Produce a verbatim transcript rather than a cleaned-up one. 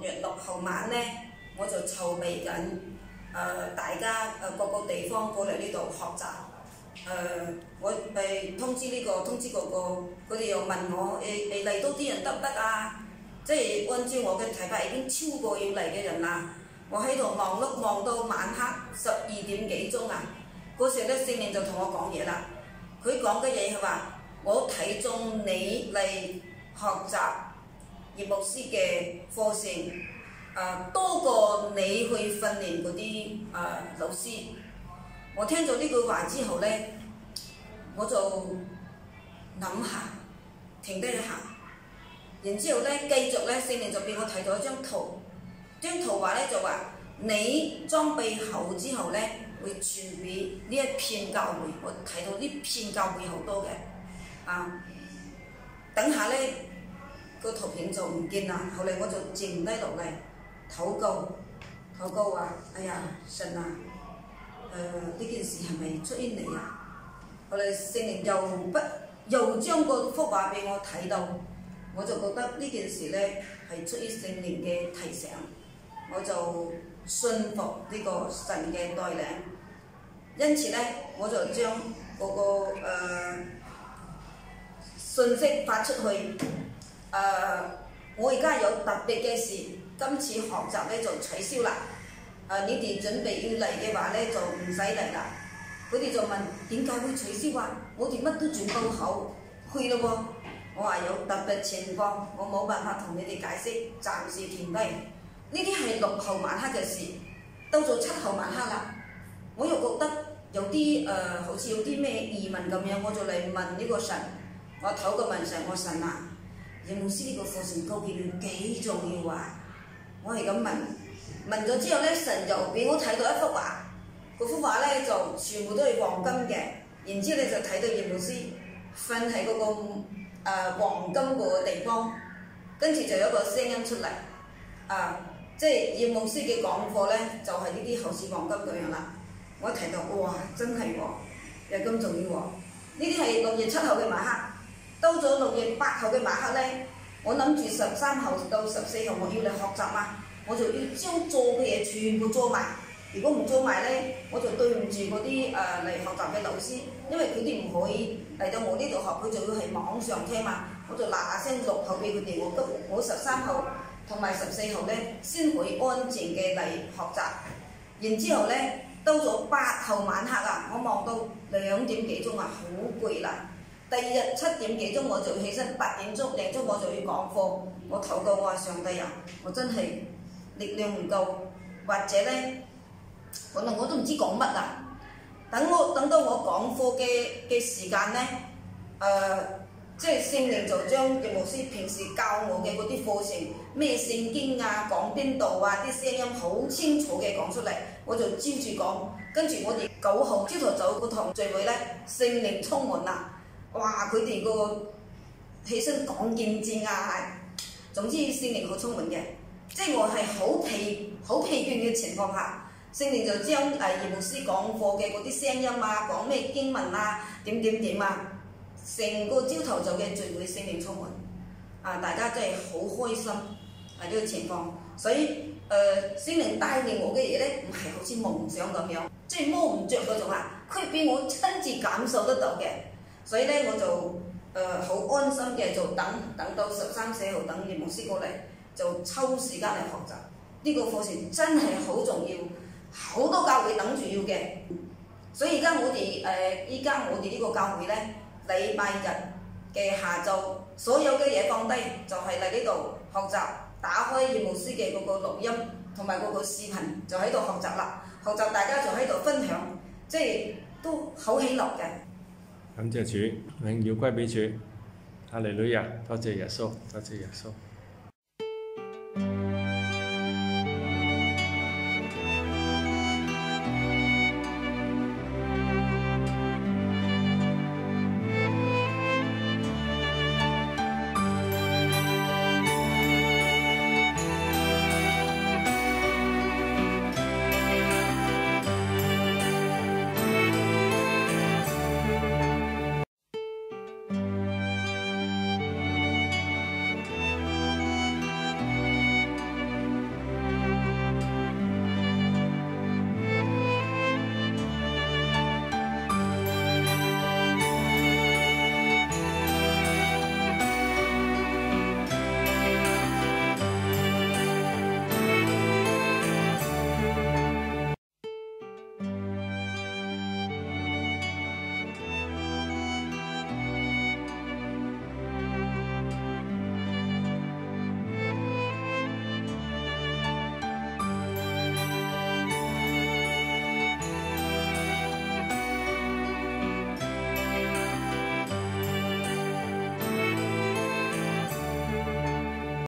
月六號晚呢，我就籌備緊誒、呃、大家誒、呃、各個地方過嚟呢度學習。誒、呃，我誒通知呢、這個通知嗰、那個，佢哋又問我誒誒嚟多啲人得唔得啊？即係按照我嘅睇法，已經超過要嚟嘅人啦。我喺度忙碌忙到晚黑十二點幾鐘啊！嗰時咧聖靈就同我講嘢啦。佢講嘅嘢係話：我睇中你嚟學習葉牧師嘅課程，誒、呃、多過你去訓練嗰啲誒老師。我聽咗呢句話之後咧，我就諗下，停低一下，然之後咧繼續咧聖靈就俾我睇到一張圖，張圖畫咧就話你裝備好之後咧會傳俾呢一片教會。我睇到呢片教會好多嘅，啊，等下咧個圖片就唔見啦。後嚟我就靜低落嚟禱告，禱告話：哎呀，神啊！誒呢、呃、件事係咪出於你啊？後嚟聖靈又不又將個幅畫俾我睇到，我就覺得呢件事咧係出於聖靈嘅提醒，我就信服呢個神嘅帶領。因此咧，我就將嗰、那個誒、呃、信息發出去。誒、呃，我而家有特別嘅事，今次學習咧就取消啦。誒、啊，你哋準備要嚟嘅話咧，就唔使嚟啦。佢哋就問點解會取消啊？我哋乜都準備好去咯喎。我話有特別情況，我冇辦法同你哋解釋，暫時停低。呢啲係六號晚黑嘅事，到咗七號晚黑啦，我又覺得有啲誒、呃，好似有啲咩疑問咁樣，我就嚟問呢個神。我頭個問神，我神啊，葉牧師呢個課程究竟幾重要啊？我係咁問。問咗之後咧，神就俾我睇到一幅畫，嗰幅畫咧就全部都係黃金嘅。然之後你就睇到葉牧師瞓喺嗰個誒、呃、黃金嗰個地方，跟住就有一個聲音出嚟，啊，即係葉牧師嘅講課咧，就係呢啲好似黃金咁樣啦。我一睇到，哇，真係喎、哦，又咁重要喎、哦！呢啲係六月七號嘅晚黑，到咗六月八號嘅晚黑咧，我諗住十三號到十四號我要嚟學習嘛。我就要將做嘅嘢全部做埋，如果唔做埋咧，我就對唔住嗰啲誒嚟學習嘅老師，因為佢哋唔可以嚟到我呢度學，佢就要喺網上聽嘛。我就嗱嗱聲錄口俾佢哋，我急我十三號同埋十四號咧先可以安靜嘅嚟學習。然之後咧，到咗八號晚黑啊，我望到兩點幾鐘啊，好攰啦。第二日七點幾鐘我就起身，八點鐘零鐘我就要講課。我禱告，我話上帝啊，我真係〜力量唔夠，或者咧，可能我都唔知講乜啦。等我等到我講課嘅嘅時間咧，誒、呃，即係聖靈就將葉牧師平時教我嘅嗰啲課程，咩聖經啊，講邊度啊，啲聲音好清楚嘅講出嚟，我就照住講。跟住我哋九號朝頭早個堂聚會咧，聖靈充滿啦，哇！佢哋個起身講見證啊，總之聖靈好充滿嘅。即係我係好疲好疲倦嘅情況下，聖靈就將誒葉牧師講課嘅嗰啲聲音啊，講咩經文啊，點點點啊，成個朝頭早嘅聚會聖靈充滿，啊大家真係好開心啊呢、這個情況，所以誒聖靈帶領我嘅嘢咧，唔係好似夢想咁樣，即係摸唔着嗰種啊，佢俾我親自感受得到嘅，所以咧我就誒好、呃、安心嘅就等等到十三四號等葉牧師過嚟。就抽時間嚟學習，呢、這個課程真係好重要，好多教會等住要嘅。所以而家我哋誒，依、呃、家我哋呢個教會咧，禮拜日嘅下晝，所有嘅嘢放低，就係嚟呢度學習，打開葉牧師嘅嗰個錄音同埋嗰個視頻，就喺度學習啦。學習大家就喺度分享，即係都好喜樂嘅。 感謝主，榮耀歸俾主，哈利路亞，多謝耶穌，多謝耶穌。